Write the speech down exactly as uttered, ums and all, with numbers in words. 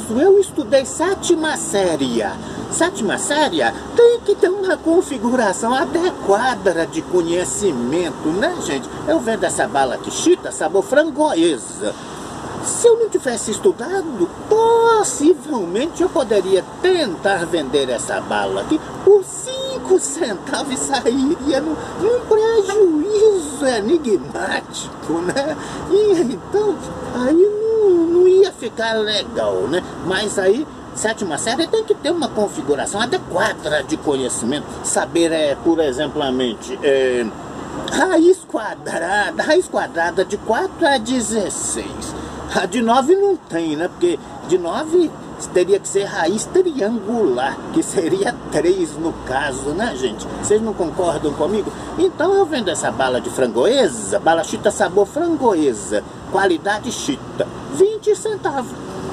caso, eu estudei sétima série. Sétima série tem que ter uma configuração adequada de conhecimento, né, gente? Eu vendo essa bala aqui, chita, sabor framboesa. Se eu não tivesse estudado, possivelmente eu poderia tentar vender essa bala aqui por cinco centavos e sairia num, num prejuízo enigmático, né? E então, aí não, não ia ficar legal, né? Mas aí, sétima série tem que ter uma configuração adequada de conhecimento. Saber, é, por exemplamente, é, raiz quadrada, raiz quadrada de quatro a dezesseis. A de nove não tem, né? Porque de nove teria que ser raiz triangular, que seria três no caso, né, gente? Vocês não concordam comigo? Então eu vendo essa bala de framboesa, bala chita sabor framboesa, qualidade chita, vinte centavos.